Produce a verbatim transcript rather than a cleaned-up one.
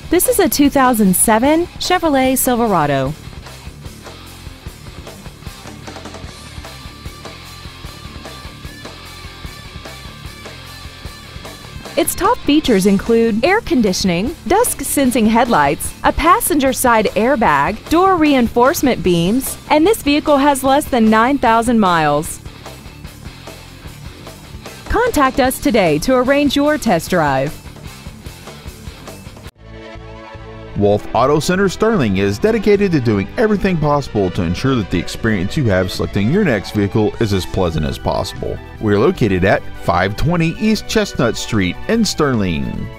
This is a two thousand seven Chevrolet Silverado. Its top features include air conditioning, dusk-sensing headlights, a passenger side airbag, door reinforcement beams, and this vehicle has less than nine thousand miles. Contact us today to arrange your test drive. Wolf Auto Center Sterling is dedicated to doing everything possible to ensure that the experience you have selecting your next vehicle is as pleasant as possible. We are located at five twenty East Chestnut Street in Sterling.